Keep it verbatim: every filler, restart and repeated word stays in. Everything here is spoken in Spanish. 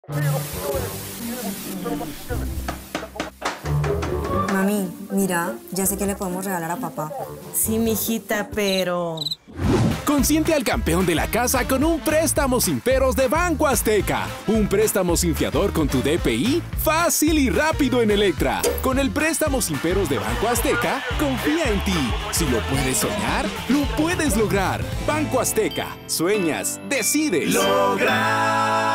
Mami, mira, ya sé que le podemos regalar a papá. Sí, mijita, pero... Consiente al campeón de la casa con un préstamo sin peros de Banco Azteca. Un préstamo sin fiador con tu D P I, fácil y rápido en Electra. Con el préstamo sin peros de Banco Azteca, confía en ti. Si lo puedes soñar, lo puedes lograr. Banco Azteca. Sueñas, decides. Lograr.